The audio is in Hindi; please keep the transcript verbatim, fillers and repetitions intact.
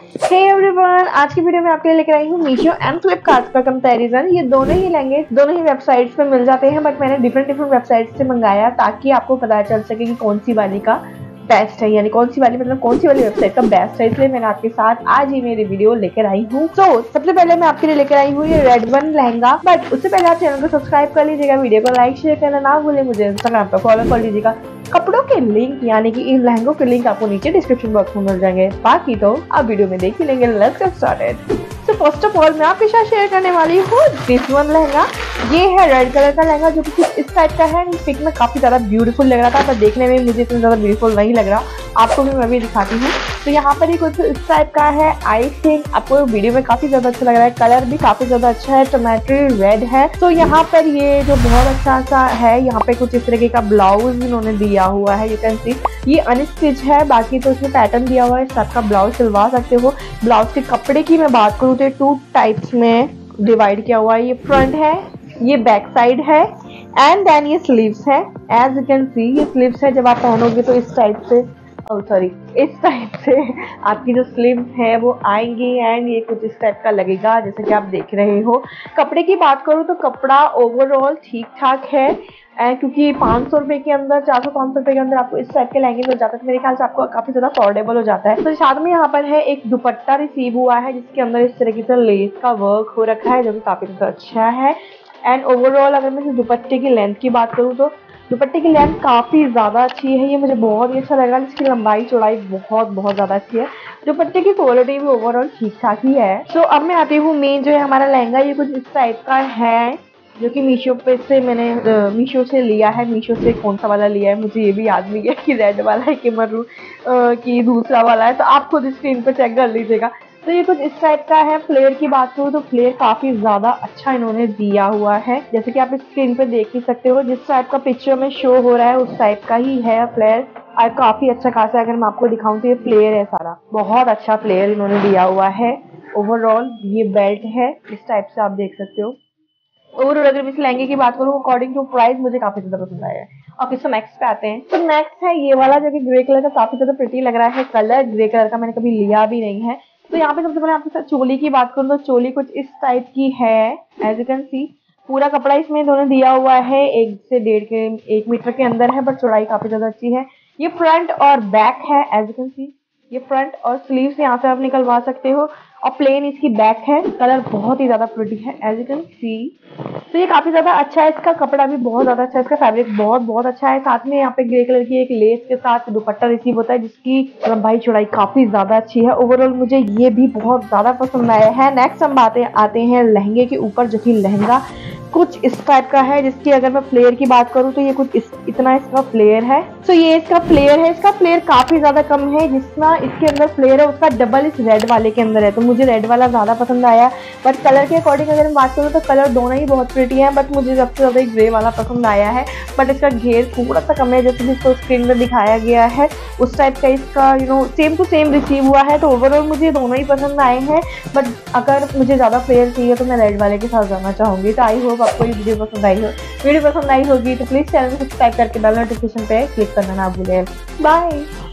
हे एवरीवन, आज की वीडियो में आपके लिए लेकर आई हूँ मीशो एंड फ्लिपकार्ट का कंपैरिजन। ये दोनों ही लहंगे दोनों ही वेबसाइट्स पे मिल जाते हैं, बट मैंने डिफरेंट डिफरेंट वेबसाइट से मंगाया ताकि आपको पता चल सके कि कौन सी वाली का बेस्ट है, यानी कौन सी वाली मतलब कौन सी वाली वेबसाइट का बेस्ट है। इसलिए मैंने आपके साथ आज ही मेरी वीडियो लेकर आई हूँ। तो so, सबसे पहले मैं आपके लिए लेकर आई हूँ ये रेड वन लहंगा, बट उससे पहले आप चैनल को सब्सक्राइब कर लीजिएगा, वीडियो को लाइक शेयर करना ना भूले, मुझे इंस्टाग्राम पर फॉलो कर लीजिएगा। कपड़ों के लिंक यानी कि इन लहंगों के लिंक आपको नीचे डिस्क्रिप्शन बॉक्स में मिल जाएंगे, बाकी तो आप वीडियो में देख ही लेंगे। Let's get started. तो फर्स्ट ऑफ ऑल मैं आपके साथ शेयर करने वाली हूँ दिस वन लहंगा। ये है रेड कलर का लहंगा जो कि इस टाइप का है। पिक में काफी ज्यादा ब्यूटीफुल लग रहा था, पर देखने में मुझे इतना ज्यादा ब्यूटीफुल नहीं लग रहा। आपको भी मैं भी दिखाती हूँ। तो यहाँ पर ही कुछ इस टाइप का है। आई थिंक आपको वीडियो में काफी ज्यादा अच्छा लग रहा है। कलर भी काफी ज्यादा अच्छा है, टमाटरी रेड है। तो यहाँ पर ये जो बहुत अच्छा सा है, यहाँ पे कुछ इस तरीके का ब्लाउज इन्होंने दिया हुआ है। यू कैन सी ये अनस्टिच है, बाकी तो इसमें पैटर्न दिया हुआ है। इस टाइप का ब्लाउज सिलवा सकते हो। ब्लाउज के कपड़े की मैं बात करूँ तो टू टाइप्स में डिवाइड किया हुआ है। ये फ्रंट है, ये बैक साइड है, एंड देन ये स्लीव्स है। एज यू कैन सी ये स्लीव्स है। जब आप पहनोगे तो इस टाइप से ओ सॉरी इस टाइप से आपकी जो स्लीव्स है वो आएंगी, एंड ये कुछ इस टाइप का लगेगा जैसे कि आप देख रहे हो। कपड़े की बात करूँ तो कपड़ा ओवरऑल ठीक ठाक है, क्योंकि पाँच सौ रुपए के अंदर चार सौ पाँच सौ रुपए के अंदर आपको इस टाइप के लहंगे मिल जाते हैं। तो मेरे ख्याल से आपको काफी ज्यादा अफोर्डेबल हो जाता है। तो साथ में यहाँ पर है एक दुपट्टा रिसीव हुआ है जिसके अंदर इस तरीके से लेस का वर्क हो रखा है, जो कि काफी ज्यादा अच्छा है। एंड ओवरऑल अगर मैं दुपट्टे की लेंथ की बात करूँ तो दुपट्टे की लेंथ काफी ज्यादा अच्छी है। ये मुझे बहुत ही अच्छा लगा। इसकी लंबाई चौड़ाई बहुत बहुत ज्यादा अच्छी है। दुपट्टे की क्वालिटी भी ओवरऑल ठीक ठाक ही है। तो अब मैं आती हूँ मेन जो है हमारा लहंगा। ये कुछ इस टाइप का है जो कि मीशो पे से मैंने मीशो से लिया है। मीशो से कौन सा वाला लिया है मुझे ये भी याद नहीं है कि रेड वाला है कि मरून कि दूसरा वाला है, तो आप खुद स्क्रीन पे चेक कर लीजिएगा। तो ये कुछ इस टाइप का है। फ्लेयर की बात करूँ तो फ्लेयर काफी ज्यादा अच्छा इन्होंने दिया हुआ है, जैसे कि आप इस स्क्रीन पे देख ही सकते हो। जिस टाइप का पिक्चर में शो हो रहा है उस टाइप का ही है फ्लेयर, और काफी अच्छा खासा। अगर मैं आपको दिखाऊं तो ये फ्लेयर है, सारा बहुत अच्छा फ्लेयर इन्होंने दिया हुआ है। ओवरऑल ये बेल्ट है, इस टाइप से आप देख सकते हो। ओवरऑल अगर इस लहंगे की बात करूँ अकॉर्डिंग टू प्राइस मुझे काफी ज्यादा पसंद आया है। अब इसको नेक्स्ट पे आते हैं। तो नेक्स्ट है ये वाला जो कि ग्रे कलर का काफी ज्यादा प्रिटी लग रहा है। कलर ग्रे कलर का मैंने कभी लिया भी नहीं है। तो यहाँ पे सबसे पहले आपके साथ चोली की बात करूँ तो चोली कुछ इस टाइप की है। एज यू कैन सी पूरा कपड़ा इसमें इन्होंने दिया हुआ है, एक से डेढ़ के एक मीटर के अंदर है, बट चौड़ाई काफी ज्यादा अच्छी है। ये फ्रंट और बैक है। एज यू कैन सी ये फ्रंट और स्लीव्स यहाँ से आप निकलवा सकते हो, और प्लेन इसकी बैक है। कलर बहुत ही ज्यादा प्रिटी है, एज यू कैन सी। तो ये काफी ज्यादा अच्छा है। इसका कपड़ा भी बहुत ज्यादा अच्छा है, इसका फैब्रिक बहुत बहुत अच्छा है। साथ में यहाँ पे ग्रे कलर की एक लेस के साथ दुपट्टा रिसीव होता है जिसकी लंबाई चौड़ाई काफी ज्यादा अच्छी है। ओवरऑल मुझे ये भी बहुत ज्यादा पसंद आया है। नेक्स्ट हम बातें आते हैं लहंगे के ऊपर, जो कि लहंगा कुछ इस टाइप का है, जिसकी अगर मैं फ्लेयर की बात करूँ तो ये कुछ इस इतना इसका फ्लेयर है। तो ये इसका फ्लेयर है। इसका फ्लेयर काफी ज्यादा कम है, जितना इसके अंदर फ्लेयर है उसका डबल इस रेड वाले के अंदर है। तो मुझे रेड वाला ज्यादा पसंद आया, बट कलर के अकॉर्डिंग अगर मैं बात करूँ तो कलर दोनों ही बहुत प्रिटी है, बट मुझे सबसे ज्यादा ग्रे वाला पसंद आया है। बट इसका घेर थोड़ा सा कम है, जैसे जिसको स्क्रीन में दिखाया गया है उस टाइप का इसका you know same to same receive हुआ है। तो ओवरऑल मुझे दोनों ही पसंद आए हैं, बट अगर मुझे ज्यादा फ्लेयर चाहिए तो मैं रेड वाले के साथ जाना चाहूंगी। तो आई होप आपको ये वीडियो पसंद आई हो। वीडियो पसंद आई होगी तो प्लीज चैनल को सब्सक्राइब करके बेल नोटिफिकेशन पे क्लिक करना ना भूलें। बाय।